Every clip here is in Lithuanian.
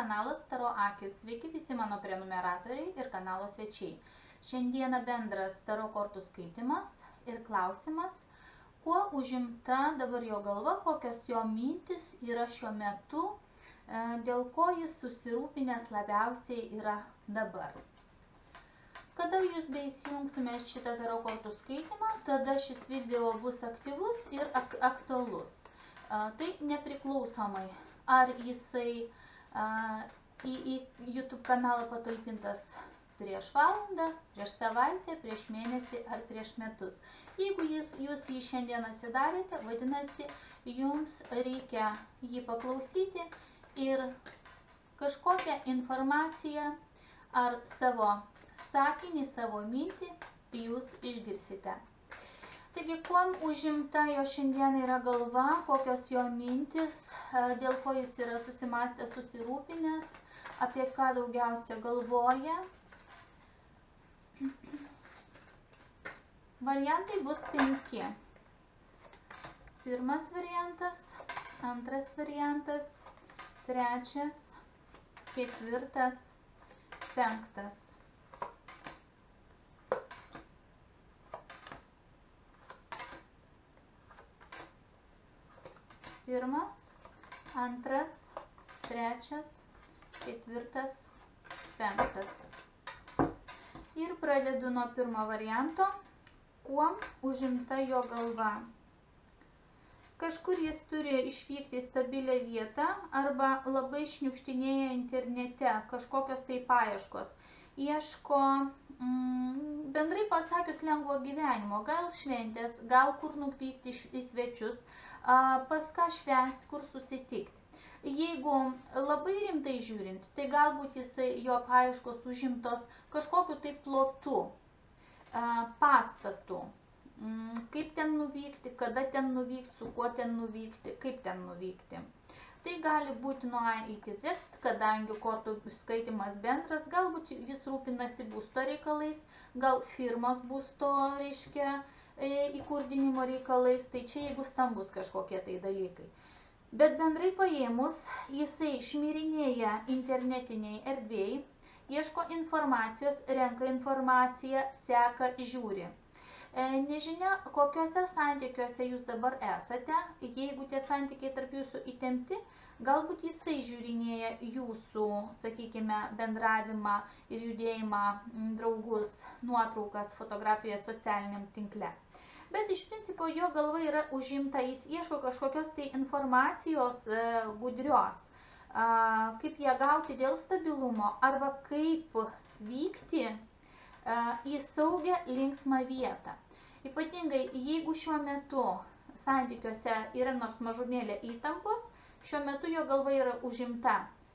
kanalas Taro Akis. Sveiki visi mano prenumeratoriai ir kanalo svečiai. Šiandieną bendras Taro kortų skaitimas ir klausimas, kuo užimta dabar jo galva, kokios jo mintis yra šiuo metu, dėl ko jis susirūpinęs labiausiai yra dabar. Kada jūs beįsijungtumėte šitą Taro kortų skaitimą, tada šis video bus aktyvus ir aktualus. Tai nepriklausomai, ar jisai į YouTube kanalą patalpintas prieš valandą, prieš savaitę, prieš mėnesį ar prieš metus. Jeigu jūs jį šiandien atsidarėte, vadinasi, jums reikia jį paklausyti ir kažkokią informaciją ar savo sakinį, savo mintį jūs išgirsite. Taigi, kuom užimta jo šiandien yra galva, kokios jo mintis, dėl ko jis yra susimąstęs, susirūpinęs, apie ką daugiausia galvoja. Variantai bus 5. Pirmas variantas, antras variantas, trečias, ketvirtas, 5. Pirmas, antras, trečias, ketvirtas, 5. Ir pradedu nuo pirmo varianto, kuom užimta jo galva. Kažkur jis turi išvykti į stabilią vietą arba labai šniukštinėja internete, kažkokios tai paieškos. Ieško, bendrai pasakius, lengvo gyvenimo, gal šventės, gal kur nuvykti į svečius, pas ką švęsti, kur susitikti. Jeigu labai rimtai žiūrint, tai galbūt jo paieškos užimtos kažkokiu tai plotu, pastatu, kaip ten nuvykti, kada ten nuvykti, su kuo ten nuvykti, kaip ten nuvykti. Tai gali būti nuo A iki Z, kadangi kortų skaitimas bendras, galbūt jis rūpinasi būsto reikalais, gal firmos būsto, reiškia, įkurdinimo reikalais, tai čia jeigu stambus kažkokie tai dalykai. Bet bendrai paėmus, jisai šmirinėja internetiniai erdvėjai, ieško informacijos, renka informaciją, seka, žiūri. Nežinia, kokiuose santykiuose jūs dabar esate, jeigu tie santykiai tarp jūsų įtempti, galbūt jisai žiūrinėja jūsų, sakykime, bendravimą ir judėjimą, draugus, nuotraukas, fotografijas socialiniam tinkle. Bet iš principo jo galva yra užimta, jis ieško kažkokios tai informacijos gudrios, kaip ją gauti dėl stabilumo arba kaip vykti į saugią, linksmą vietą. Ypatingai, jeigu šiuo metu santykiuose yra nors mažumėlė įtampos, šiuo metu jo galva yra užimta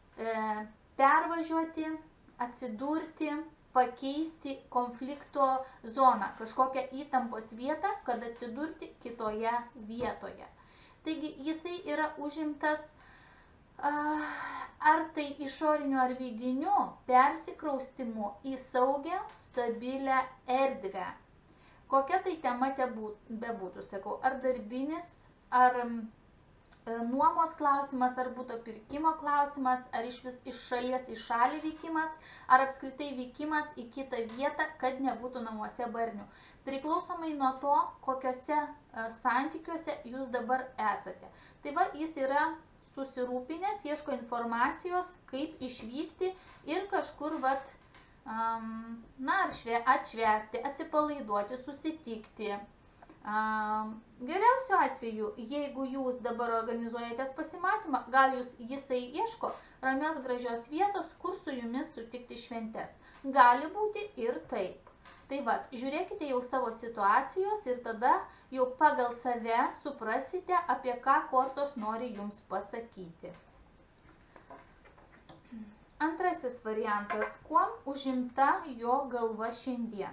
pervažiuoti, atsidurti, pakeisti konflikto zoną, kažkokią įtampos vietą, kad atsidurti kitoje vietoje. Taigi, jisai yra užimtas ar tai išoriniu ar vidiniu persikraustimu į saugią, stabilę erdvę. Kokia tai tema bebūtų, sakau, ar darbinis, ar nuomos klausimas, ar būtų pirkimo klausimas, ar iš šalies į šalį vykimas, ar apskritai vykimas į kitą vietą, kad nebūtų namuose barnių. Priklausomai nuo to, kokiuose santykiuose jūs dabar esate. Tai va, jis yra susirūpinęs, ieško informacijos, kaip išvykti ir kažkur, atšvęsti, atsipalaiduoti, susitikti. Geriausiu atveju, jeigu jūs dabar organizuojatės pasimatymą, gal jisai ieško ramios gražios vietos, kur su jumis sutikti šventes. Gali būti ir taip. Tai va, žiūrėkite jau savo situacijos ir tada jau pagal save suprasite, apie ką kortos nori jums pasakyti. Antrasis variantas, kuom užimta jo galva šiandien.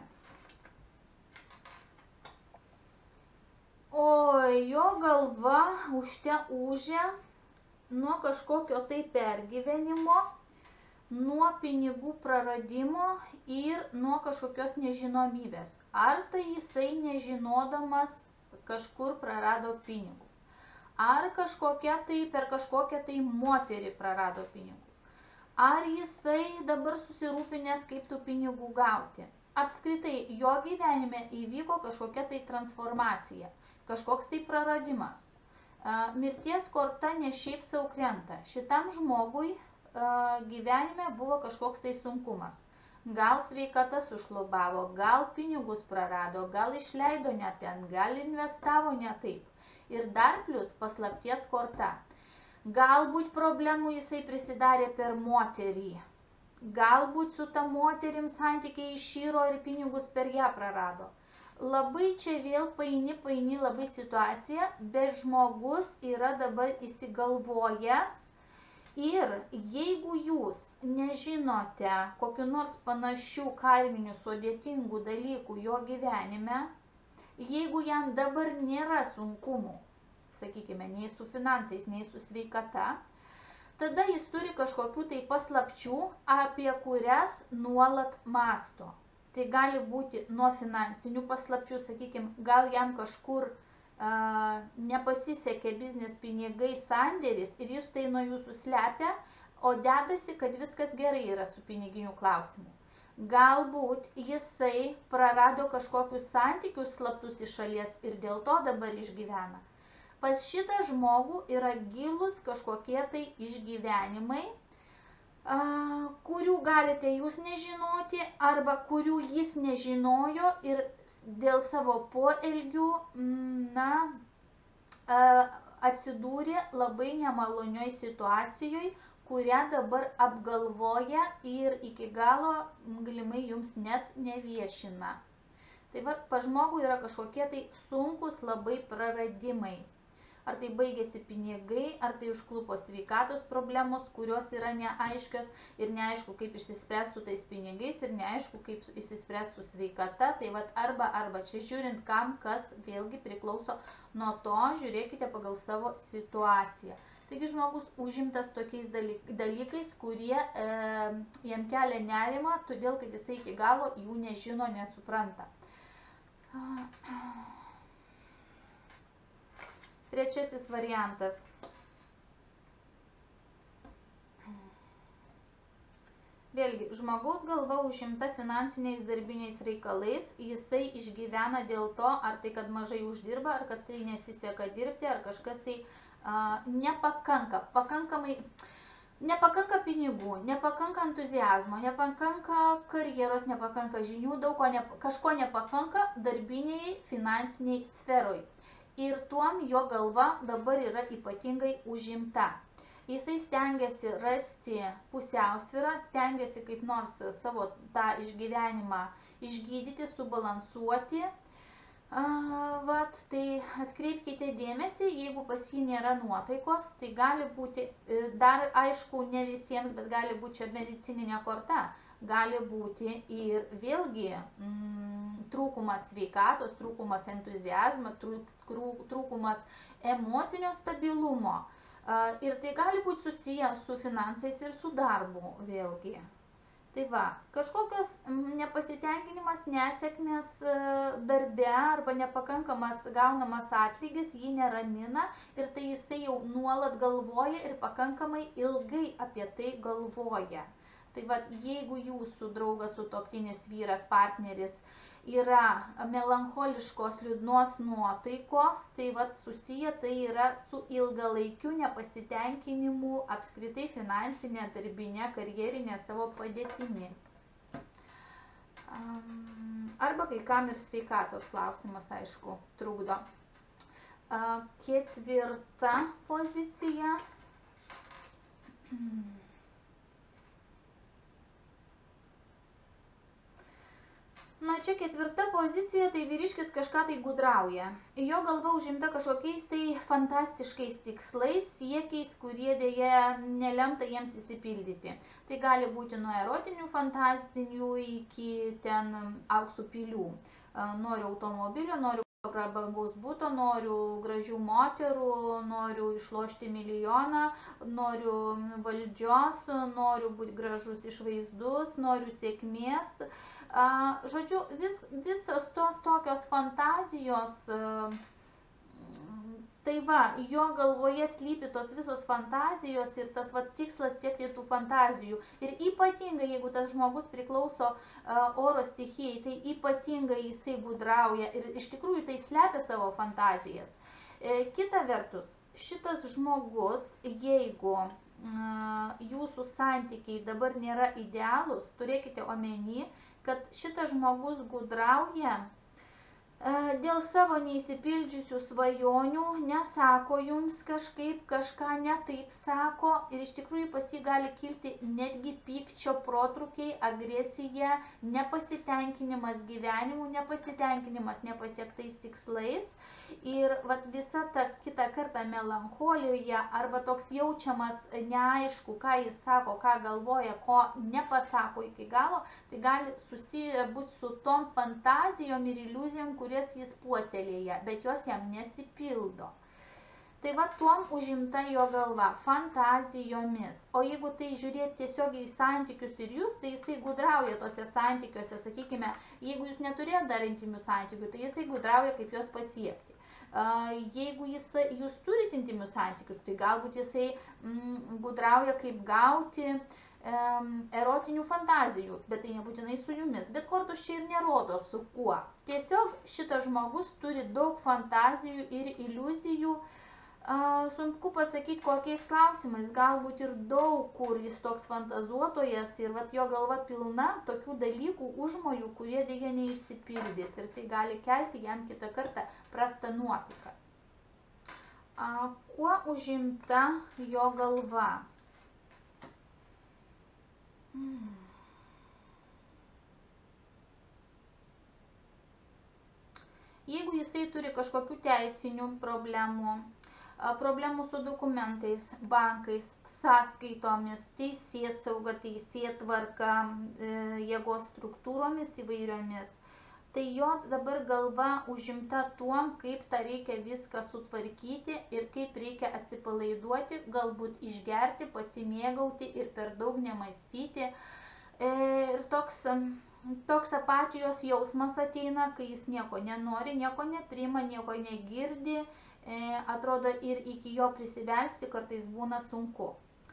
O jo galva ūžia nuo kažkokio tai pergyvenimo, nuo pinigų praradimo ir nuo kažkokios nežinomybės. Ar tai jisai nežinodamas kažkur prarado pinigus, ar per kažkokią tai moterį prarado pinigus, ar jisai dabar susirūpinęs, kaip tų pinigų gauti. Apskritai, jo gyvenime įvyko kažkokia tai transformacija, kažkoks tai praradimas. Mirties korta ne šiaip sau krenta. Šitam žmogui gyvenime buvo kažkoks tai sunkumas. Gal sveikata sušlubavo, gal pinigus prarado, gal išleido ne ten, gal investavo ne taip. Ir dar plus paslapties korta. Galbūt problemų jisai prisidarė per moterį. Galbūt su ta moterim santykiai išyro ir pinigus per ją prarado. Labai čia vėl paini labai situacija, bet žmogus yra dabar įsigalvojęs. Ir jeigu jūs nežinote kokiu nors panašių karminių sudėtingų dalykų jo gyvenime, jeigu jam dabar nėra sunkumų, sakykime, nei su finansais, nei su sveikata, tada jis turi kažkokių tai paslapčių, apie kurias nuolat mąsto. Tai gali būti nuo finansinių paslapčių, sakykime, gal jam kažkur nepasisekė biznis pinigai sandėris ir jis tai nuo jūsų slepia, o dedasi, kad viskas gerai yra su piniginiu klausimu. Galbūt jisai prarado kažkokius santykius slaptus iš šalies ir dėl to dabar išgyvena. Pas šitą žmogų yra gilus kažkokie tai išgyvenimai, kurių galite jūs nežinoti arba kurių jis nežinojo ir dėl savo poelgių atsidūrė labai nemalonioj situacijoje, kurią dabar apgalvoja ir iki galo galimai jums net neviešina. Tai va, pas žmogų yra kažkokie tai sunkus labai praradimai. Ar tai baigėsi pinigai, ar tai užklupo sveikatos problemos, kurios yra neaiškios ir neaišku, kaip išsispręs su tais pinigais ir neaišku, kaip išsispręs su sveikata. Tai va, arba čia žiūrint, kam kas vėlgi priklauso nuo to, žiūrėkite pagal savo situaciją. Taigi žmogus užimtas tokiais dalykais, kurie jam kelia nerimą, todėl kad jisai iki galo jų nežino, nesupranta. Trečiasis variantas. Vėlgi, žmogaus galva užimta finansiniais darbiniais reikalais, jisai išgyvena dėl to, ar tai, kad mažai uždirba, ar kad tai nesiseka dirbti, ar kažkas tai nepakanka. Nepakanka pinigų, nepakanka entuziazmo, nepakanka karjeros, nepakanka žinių, kažko nepakanka darbiniai, finansiniai sferoj. Ir tuom jo galva dabar yra ypatingai užimta. Jisai stengiasi rasti pusiausvyrą, stengiasi kaip nors savo tą išgyvenimą išgydyti, subalansuoti. Tai atkreipkite dėmesį, jeigu pas jį nėra nuotaikos, tai gali būti, dar aišku, ne visiems, bet gali būti čia medicininė korta. Gali būti ir vėlgi trūkumas sveikatos, trūkumas entuziazmo, trūkumas emocinio stabilumo. Ir tai gali būti susiję su finansais ir su darbu vėlgi. Tai va, kažkokios nepasitenkinimas, nesėkmės darbe arba nepakankamas gaunamas atlygis jį neramina ir tai jisai jau nuolat galvoja ir pakankamai ilgai apie tai galvoja. Tai va, jeigu jūsų draugas, sutuoktinis, vyras, partneris yra melancholiškos, liūdnos nuotaikos, tai va, susiję tai yra su ilgalaikiu nepasitenkinimu apskritai finansinė, darbinė, karjerinė savo padėtimi. Arba kai kam ir sveikatos klausimas, aišku, trukdo. Ketvirta pozicija. Na, čia ketvirta pozicija, tai vyriškis kažką tai gudrauja. Jo galva užimta kažkokiais tai fantastiškais tikslais, siekiais, kurie dėja nelemta jiems įsipildyti. Tai gali būti nuo erotinių fantazinių iki ten auksų pilių. Noriu automobilio, noriu prabangaus buto, noriu gražių moterų, noriu išlošti milijoną, noriu valdžios, noriu būti gražus išvaizdus, noriu sėkmės. Žodžiu, visos tos tokios fantazijos Tai va, jo galvoje slypi tos visos fantazijos ir tas va, tikslas siekti tų fantazijų. Ir ypatingai, jeigu tas žmogus priklauso oro stichijai, tai ypatingai jisai gudrauja ir iš tikrųjų tai slepia savo fantazijas. Kita vertus, šitas žmogus, jeigu jūsų santykiai dabar nėra idealūs, turėkite omeny, kad šitas žmogus gudrauja dėl savo neįsipildžiusių svajonių, nesako jums kažkaip, kažką netaip sako ir iš tikrųjų pas jį gali kilti netgi pykčio protrukiai, agresija, nepasitenkinimas gyvenimu, nepasitenkinimas nepasiektais tikslais ir vat, visa ta kitą kartą melancholija arba toks jaučiamas neaišku, ką jis sako, ką galvoja, ko nepasako iki galo, tai gali susiję būti su tom fantazijom ir iliuzijom, kurias jis puoselėja, bet jos jam nesipildo. Tai va tuom užimta jo galva, fantazijomis. O jeigu tai žiūrėti tiesiog į santykius ir jūs, tai jisai gudrauja tose santykiuose, sakykime, jeigu jūs neturėjote dar intimių santykių, tai jisai gudrauja, kaip juos pasiekti. Jeigu jūs turite intimius santykius, tai galbūt jisai gudrauja, kaip gauti erotinių fantazijų, bet tai nebūtinai su jumis, bet kortos čia ir nerodo su kuo. Tiesiog šitas žmogus turi daug fantazijų ir iliuzijų, sunku pasakyti kokiais klausimais, galbūt ir daug kur jis toks fantazuotojas ir vat, jo galva pilna tokių dalykų, užmojų, kurie dėja neišsipildys ir tai gali kelti jam kitą kartą prastą nuotaiką. Kuo užimta jo galva? Jeigu jisai turi kažkokių teisinių problemų, problemų su dokumentais, bankais, sąskaitomis, teisėsauga, teisėtvarka, jėgos struktūromis įvairiomis, tai jo dabar galva užimta tuom, kaip tą reikia viską sutvarkyti ir kaip reikia atsipalaiduoti, galbūt išgerti, pasimėgauti ir per daug nemąstyti. Ir toks apatijos jausmas ateina, kai jis nieko nenori, nieko nepriima, nieko negirdi, atrodo ir iki jo prisibelsti kartais būna sunku.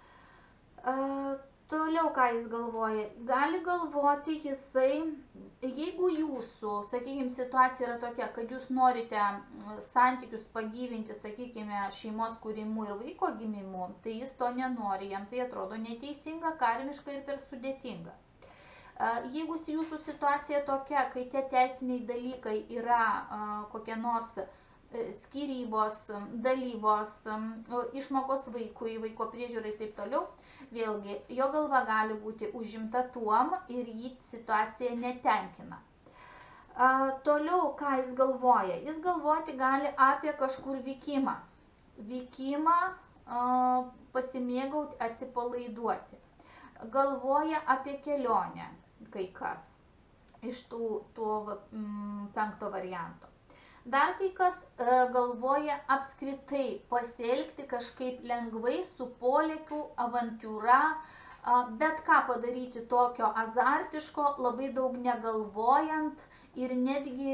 Toliau ką jis galvoja? Gali galvoti jisai, jeigu jūsų, sakykime, situacija yra tokia, kad jūs norite santykius pagyvinti, sakykime, šeimos kūrimu ir vaiko gimimu, tai jis to nenori, jam tai atrodo neteisinga, karmiška ir per sudėtinga. Jeigu jūsų situacija tokia, kai tie teisiniai dalykai yra kokie nors skyrybos, dalybos, išmokos vaikui, vaiko priežiūrai ir taip toliau, vėlgi, jo galva gali būti užimta tuom ir jį situacija netenkina. Toliau, ką jis galvoja? Jis galvoti gali apie kažkur vykimą. Vykimą pasimėgauti, atsipalaiduoti. Galvoja apie kelionę, kai kas, iš to penkto varianto. Dar kai kas galvoja apskritai pasielgti kažkaip lengvai su polėkiu, avantiūra, bet ką padaryti tokio azartiško, labai daug negalvojant ir netgi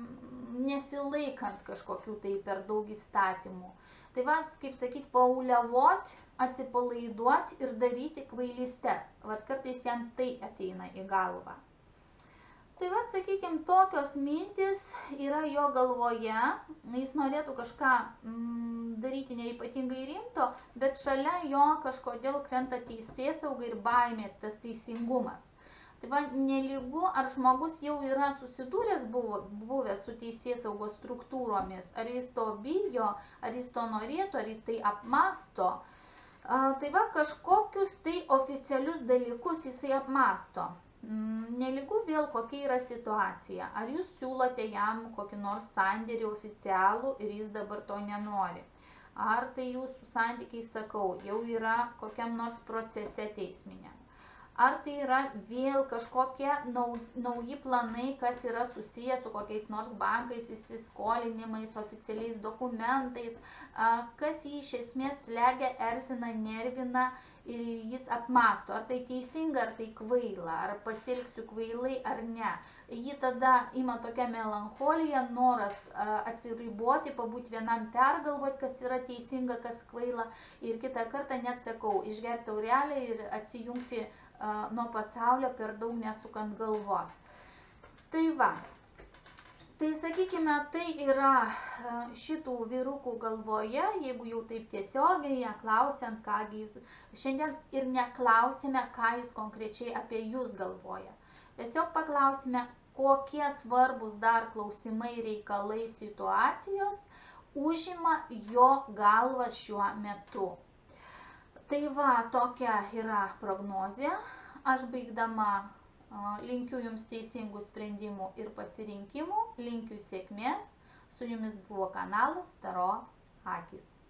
nesilaikant kažkokių tai per daug įstatymų. Tai va, kaip sakyti, pauliavot, atsipalaiduot ir daryti kvailystes. Vat kartais jam tai ateina į galvą. Tai va, sakykime, tokios mintis yra jo galvoje, jis norėtų kažką daryti neypatingai rimto, bet šalia jo kažkodėl krenta teisėsauga ir baimė, tas teisingumas. Tai va, nelygu, ar žmogus jau yra susidūręs buvęs su teisėsaugos struktūromis, ar jis to bijo, ar jis to norėtų, ar jis tai apmasto. Tai va, kažkokius tai oficialius dalykus jisai apmasto. Nelygu vėl kokia yra situacija, ar jūs siūlote jam kokį nors sandėrį oficialų ir jis dabar to nenori. Ar tai jūsų santykiai, sakau, jau yra kokiam nors procese teisminiam. Ar tai yra vėl kažkokie nauji planai, kas yra susiję su kokiais nors bankais, įsiskolinimais, oficialiais dokumentais, kas jį iš esmės slegia, erzina, nervina ir jis apmasto, ar tai teisinga, ar tai kvaila, ar pasielgsiu kvailai, ar ne. jį tada ima tokia melancholija, noras atsiriboti, pabūti vienam, pergalvoti, kas yra teisinga, kas kvaila. Ir kitą kartą net sakau, išgerti taurelę ir atsijungti nuo pasaulio, per daug nesukant galvos. Tai va. Tai sakykime, tai yra šitų vyrukų galvoje, jeigu jau taip tiesiogiai, klausiant, kągi jis, šiandien ir neklausime, ką jis konkrečiai apie jūs galvoja. Tiesiog paklausime, kokie svarbus dar klausimai, reikalai, situacijos užima jo galvą šiuo metu. Tai va, tokia yra prognozė. Aš baigdama linkiu jums teisingų sprendimų ir pasirinkimų, linkiu sėkmės. Su jumis buvo kanalas Tarot Akys.